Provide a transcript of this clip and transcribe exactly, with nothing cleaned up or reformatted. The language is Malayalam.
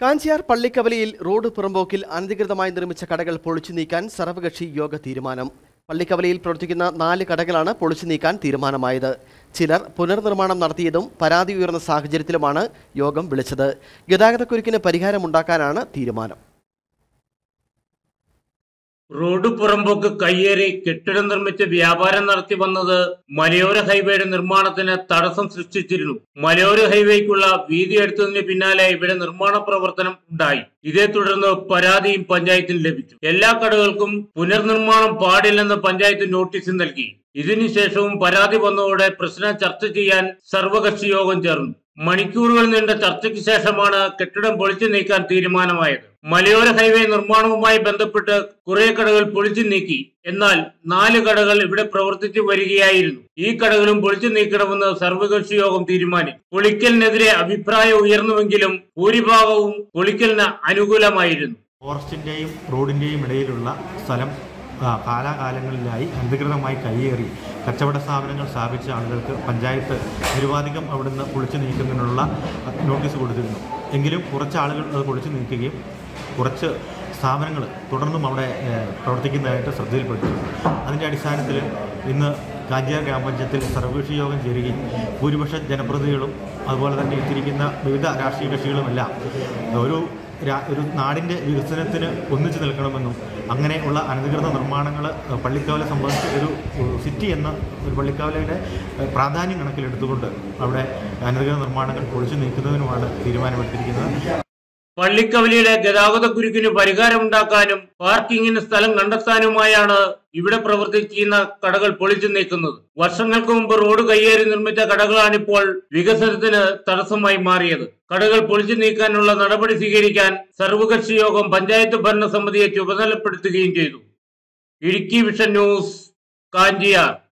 കാഞ്ചിയാർ പള്ളിക്കവലിയിൽ റോഡ് പുറമ്പോക്കിൽ അനധികൃതമായി നിർമ്മിച്ച കടകൾ പൊളിച്ചു നീക്കാൻ സർവകക്ഷി യോഗ തീരുമാനം. പള്ളിക്കവലിയിൽ പ്രവർത്തിക്കുന്ന നാല് കടകളാണ് പൊളിച്ചു നീക്കാൻ തീരുമാനമായത്. ചിലർ പുനർനിർമ്മാണം നടത്തിയതും പരാതി ഉയർന്ന സാഹചര്യത്തിലുമാണ് യോഗം വിളിച്ചത്. ഗതാഗതക്കുരുക്കിന് പരിഹാരമുണ്ടാക്കാനാണ് തീരുമാനം. റോഡ് പുറമ്പോക്ക് കയ്യേറി കെട്ടിടം നിർമ്മിച്ച് വ്യാപാരം നടത്തി വന്നത് മലയോര ഹൈവേയുടെ നിർമ്മാണത്തിന് തടസ്സം സൃഷ്ടിച്ചിരുന്നു. മലയോര ഹൈവേക്കുള്ള വീതി എടുത്തതിന് പിന്നാലെ ഇവിടെ നിർമ്മാണ പ്രവർത്തനം ഉണ്ടായി. ഇതേ തുടർന്ന് പരാതിയും പഞ്ചായത്തിന് ലഭിച്ചു. എല്ലാ കടകൾക്കും പുനർനിർമ്മാണം പാടില്ലെന്ന് പഞ്ചായത്ത് നോട്ടീസ് നൽകി. ഇതിനുശേഷവും പരാതി വന്നതോടെ പ്രശ്നം ചർച്ച ചെയ്യാൻ സർവകക്ഷി യോഗം ചേർന്നു. മണിക്കൂറുകൾ നീണ്ട ചർച്ചയ്ക്ക് ശേഷമാണ് കെട്ടിടം പൊളിച്ചു നീക്കാൻ തീരുമാനമായത്. മലയോര ഹൈവേ നിർമ്മാണവുമായി ബന്ധപ്പെട്ട് കുറെ കടകൾ പൊളിച്ചു നീക്കി. എന്നാൽ നാല് കടകൾ ഇവിടെ പ്രവർത്തിച്ചു വരികയായിരുന്നു. ഈ കടകളും പൊളിച്ചു നീക്കണമെന്ന് സർവകക്ഷി യോഗം തീരുമാനിച്ചു. പൊളിക്കലിനെതിരെ അഭിപ്രായം ഉയർന്നുവെങ്കിലും ഭൂരിഭാഗവും പൊളിക്കലിന് അനുകൂലമായിരുന്നു. ഫോറസ്റ്റിന്റെയും റോഡിന്റെയും ഇടയിലുള്ള സ്ഥലം കാലാകാലങ്ങളിലായി അനധികൃതമായി കയ്യേറി കച്ചവട സ്ഥാപനങ്ങൾ സ്ഥാപിച്ച ആളുകൾക്ക് പഞ്ചായത്ത് നിരുപാധികം അവിടുന്ന് പൊളിച്ചു നീക്കുന്നതിനുള്ള നോട്ടീസ് കൊടുത്തിരുന്നു. എങ്കിലും കുറച്ച് ആളുകൾ അത് പൊളിച്ചു നീക്കുകയും കുറച്ച് സ്ഥാപനങ്ങൾ തുടർന്നും അവിടെ പ്രവർത്തിക്കുന്നതായിട്ട് ശ്രദ്ധയിൽപ്പെട്ടു. അതിൻ്റെ അടിസ്ഥാനത്തിൽ ഇന്ന് കാഞ്ചിയാർ ഗ്രാമപഞ്ചായത്തിൽ സർവകക്ഷി യോഗം ചേരുകയും ഭൂരിപക്ഷ ജനപ്രതിനിധികളും അതുപോലെ തന്നെ എത്തിയിരിക്കുന്ന വിവിധ രാഷ്ട്രീയ കക്ഷികളുമെല്ലാം ഒരു ഒരു നാടിൻ്റെ വികസനത്തിന് ഒന്നിച്ചു നിൽക്കണമെന്നും അങ്ങനെയുള്ള അനധികൃത നിർമ്മാണങ്ങൾ പള്ളിക്കവല സംബന്ധിച്ച് ഒരു സിറ്റി എന്ന ഒരു പള്ളിക്കവലയുടെ പ്രാധാന്യം കണക്കിലെടുത്തുകൊണ്ട് അവിടെ അനധികൃത നിർമ്മാണങ്ങൾ പൊളിച്ചു നീക്കുന്നതിനുമാണ് തീരുമാനമെടുത്തിരിക്കുന്നത്. പള്ളിക്കവലിയുടെ ഗതാഗത കുരുക്കിന് പരിഹാരമുണ്ടാക്കാനും പാർക്കിങ്ങിന് സ്ഥലം കണ്ടെത്താനുമായാണ് ഇവിടെ പ്രവർത്തിക്കുന്ന കടകൾ പൊളിച്ചു നീക്കുന്നത്. വർഷങ്ങൾക്ക് മുമ്പ് റോഡ് കയ്യേറി നിർമ്മിച്ച കടകളാണിപ്പോൾ വികസനത്തിന് തടസ്സമായി മാറിയത്. കടകൾ പൊളിച്ചു നീക്കാനുള്ള നടപടി സ്വീകരിക്കാൻ സർവകക്ഷി യോഗം പഞ്ചായത്ത് ഭരണസമിതിയെ ചുമതലപ്പെടുത്തുകയും ചെയ്തു. Idukki vision news, Kanchiyar.